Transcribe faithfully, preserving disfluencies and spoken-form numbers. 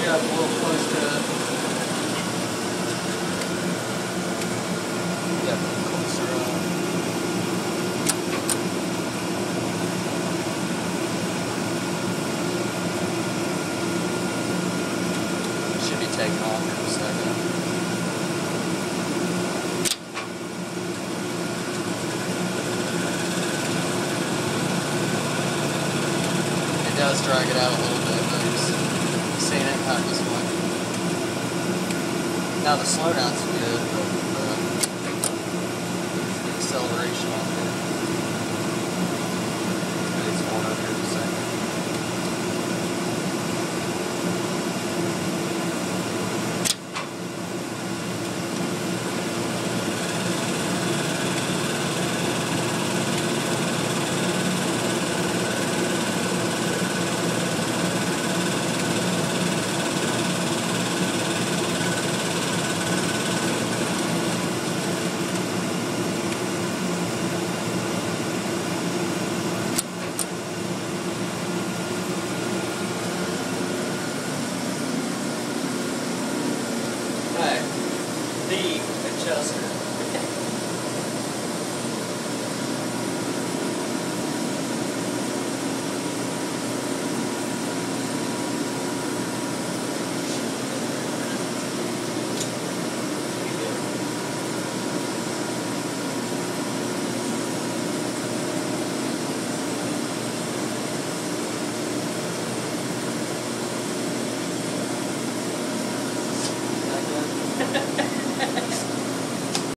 up a little close to it. Yeah, closer up. Should be taking off in a second. It does drag it out a little bit, but it's seen it not this much. Now the slowdown's good, but the acceleration on it.